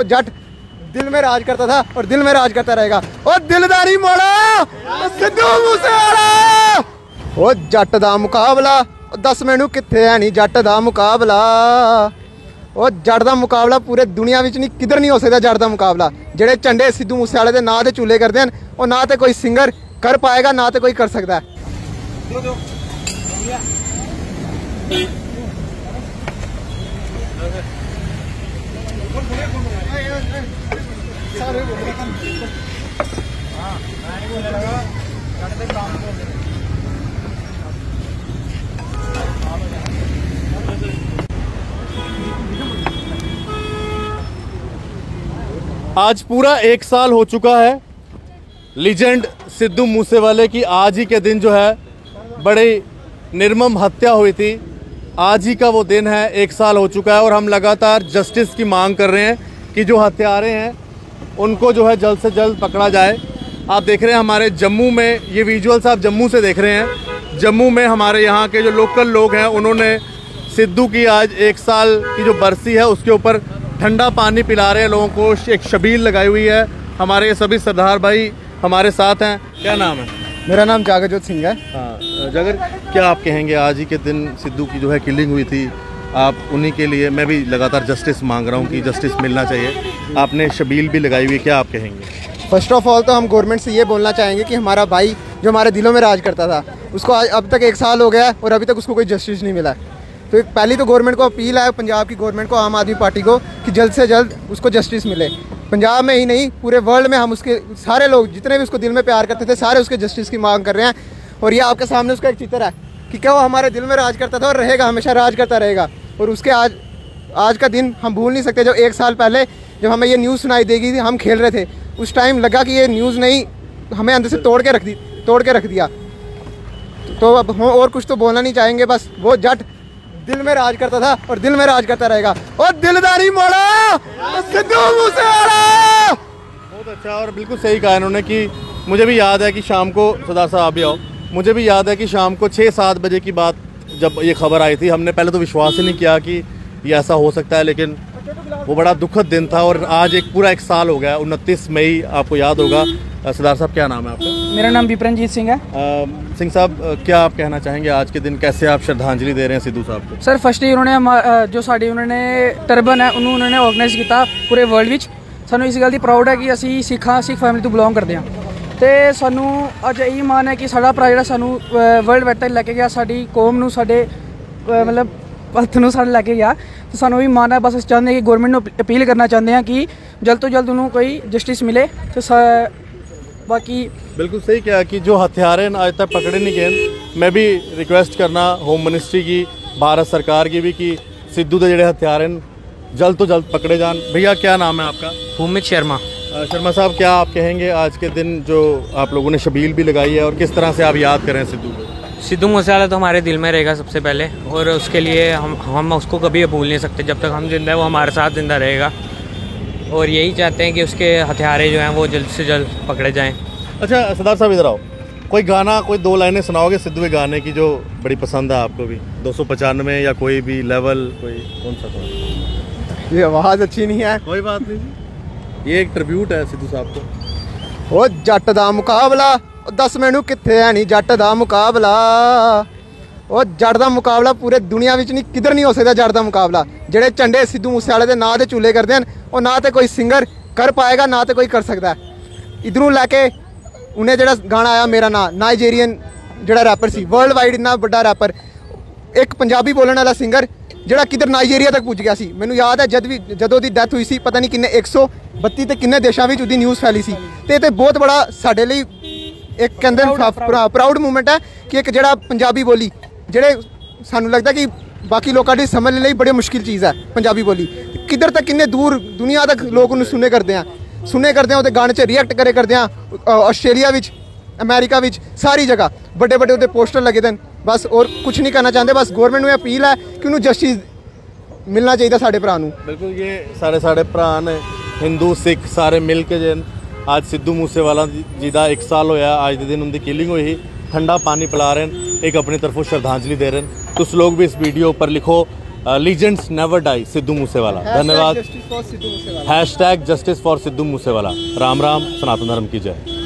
वो जट दिल में राज करता था और दिल में राज करता रहेगा। ओ दिलदारी मोड़ा सिद्धू मूसेवाला, ओ जट दा मुकाबला दस मैनू कित्थे है नहीं जट दा मुकाबला। ओ जट दा मुकाबला पूरे दुनिया विच नहीं किधर नहीं हो सकता जट दा मुकाबला। जेड़े झंडे सिद्धू मूसेवाले दे नां ते चूले करदे हन ओ ना ते कोई सिंगर कर पाएगा ना तो कोई कर सकता है। आज पूरा एक साल हो चुका है लीजेंड सिद्धू मूसेवाले की। आज ही के दिन जो है बड़ी निर्मम हत्या हुई थी, आज ही का वो दिन है। एक साल हो चुका है और हम लगातार जस्टिस की मांग कर रहे हैं कि जो हत्यारे हैं उनको जो है जल्द से जल्द पकड़ा जाए। आप देख रहे हैं हमारे जम्मू में, ये विजुअल्स आप जम्मू से देख रहे हैं। जम्मू में हमारे यहाँ के जो लोकल लोग हैं उन्होंने सिद्धू की आज एक साल की जो बरसी है उसके ऊपर ठंडा पानी पिला रहे हैं लोगों को। एक शबील लगाई हुई है। हमारे सभी सरदार भाई हमारे साथ हैं। क्या नाम है? मेरा नाम जागरजोत सिंह है। हाँ जागर, क्या आप कहेंगे? आज ही के दिन सिद्धू की जो है किलिंग हुई थी, आप उन्हीं के लिए, मैं भी लगातार जस्टिस मांग रहा हूँ कि जस्टिस मिलना चाहिए। आपने शबील भी लगाई हुई है, क्या आप कहेंगे? फर्स्ट ऑफ ऑल तो हम गवर्नमेंट से ये बोलना चाहेंगे कि हमारा भाई जो हमारे दिलों में राज करता था उसको आज अब तक एक साल हो गया है और अभी तक उसको कोई जस्टिस नहीं मिला है। तो पहली तो गवर्नमेंट को अपील है, पंजाब की गवर्नमेंट को, आम आदमी पार्टी को, कि जल्द से जल्द उसको जस्टिस मिले। पंजाब में ही नहीं पूरे वर्ल्ड में हम उसके सारे लोग जितने भी उसको दिल में प्यार करते थे सारे उसके जस्टिस की मांग कर रहे हैं। और ये आपके सामने उसका एक चित्र है कि क्या वो हमारे दिल में राज करता था और रहेगा, हमेशा राज करता रहेगा। और उसके आज का दिन हम भूल नहीं सकते। जो एक साल पहले जब हमें ये न्यूज़ सुनाई देगी थी, हम खेल रहे थे, उस टाइम लगा कि ये न्यूज़ नहीं, हमें अंदर से तोड़ के रख दिया। तो अब हम और कुछ तो बोलना नहीं चाहेंगे। बस वो जट दिल में राज करता था और दिल में राज करता रहेगा। और दिलदारी मोड़ा सिद्धू मूसेवाला। बहुत अच्छा और बिल्कुल सही कहा इन्होंने कि मुझे भी याद है कि शाम को, सरदार साहब आप भी आओ, मुझे भी याद है कि शाम को 6-7 बजे की बात जब ये खबर आई थी, हमने पहले तो विश्वास ही नहीं किया कि ये ऐसा हो सकता है, लेकिन वो बड़ा दुखद दिन था। और आज पूरा एक साल हो गया, 29 मई, आपको याद होगा। सरदार साहब क्या नाम है आपका? मेरा नाम विपरनजीत सिंह है। सिंह साहब, क्या आप कहना चाहेंगे आज के दिन कैसे आप श्रद्धांजलि दे रहे हैं सिद्धू साहब को? सर फर्स्टली उन्होंने जो साड़ी उन्होंने टर्बन है उन्होंने ऑर्गेनाइज किया पूरे वर्ल्ड विच। सानू इस गल की प्राउड है कि असी सिख फैमिली तो बिलोंग करते हैं। तो सानू अज यही मान है कि साड़ा भरा जिहड़ा सानू वर्ल्ड वाइड तक लैके गया, साड़ी कौम नू, साडे मतलब पंथ नू साडे लैके गया। तो सानू भी मान है। बस अस चाहते हैं कि गौरमेंट नू अपील करना चाहते हैं कि जल्द तो जल्द उन्होंने कोई जस्टिस मिले। तो बाकी बिल्कुल सही कहा कि जो हथियारे आज तक पकड़े नहीं गए। मैं भी रिक्वेस्ट करना होम मिनिस्ट्री की, भारत सरकार की भी कि सिद्धू के जेडे हथियारे जल्द तो जल्द पकड़े जान। भैया क्या नाम है आपका? भूमित शर्मा। शर्मा साहब, क्या आप कहेंगे आज के दिन जो आप लोगों ने शबील भी लगाई है और किस तरह से आप याद करें सिद्धू को? सिद्धू मूसेवाला तो हमारे दिल में रहेगा सबसे पहले, और उसके लिए हम उसको कभी भूल नहीं सकते। जब तक हम जिंदा है वो हमारे साथ जिंदा रहेगा, और यही चाहते हैं कि उसके हथियारे जो हैं वो जल्द से जल्द पकड़े जाएं। अच्छा सरदार साहब इधर आओ, कोई गाना, कोई 2 लाइनें सुनाओगे सिद्धू के गाने की जो बड़ी पसंद है आपको भी? 295 या कोई भी लेवल, कोई कौन सा था? ये आवाज़ अच्छी नहीं है। कोई बात नहीं, ये एक ट्रिब्यूट है सिद्धू साहब को। ओ जट दा मुकाबला दस मैनू कित्थे है नहीं जट दा मुकाबला। ओ जट दा मुकाबला पूरे दुनिया विच नहीं किधर नहीं हो सकता जट दा मुकाबला। जेड़े झंडे सिद्धू मूसेवाले दे नां ते चूले करदे हन ओ ना ते कोई सिंगर कर पाएगा ना तो कोई कर सकता है। इधरों लैके उन्हें जेड़ा गाना आया मेरा नां, नाइजीरियन जेड़ा रैपर सी, वर्ल्ड वाइड इन्ना बड़ा रैपर, एक पंजाबी बोलने वाला सिंगर जेड़ा किधर नाइजीरिया तक पुज गया सी। मैनू याद है जदों दी डैथ हुई सी, पता नहीं किन्ने 132 ते किन्ने देशों में उहदी न्यूज़ फैली सी। ते बहुत बड़ा साडे लई एक कहंदे प्राउड मूवमेंट है कि एक जेड़ा पंजाबी बोली, जेड़े सानू लगता कि बाकी लोगों की समझने लई बड़ी मुश्किल चीज़ है पंजाबी बोली, किधर तक किन्ने दूर दुनिया तक लोग उन्हें सुने करते हैं उहदे गाने च रिएक्ट करे करते हैं। आस्ट्रेलिया विच, अमेरिका विच, सारी जगह बड़े बड़े उहदे पोस्टर लगे थे। बस और कुछ नहीं करना चाहते। बस गवर्नमेंट में अपील है कि उन्होंने जस्टिस मिलना चाहिए साढ़े भरा नूं। बिल्कुल, ये साढ़े भरा ने हिंदू सिख सारे मिल के जिन आज सिद्धू मूसेवाला जी का 1 साल होया, आज के दिन उनकी किलिंग हुई ही, ठंडा पानी पिला रहे हैं, एक अपनी तरफों श्रद्धांजलि दे रहे हैं। तुस लोग भी इस वीडियो पर लिखो legends never die, Sidhu Moosewala. धन्यवाद। Justice for Sidhu Moosewala. Hashtag justice for Sidhu Moosewala. Ram Ram, Sanatan Dharma की जय।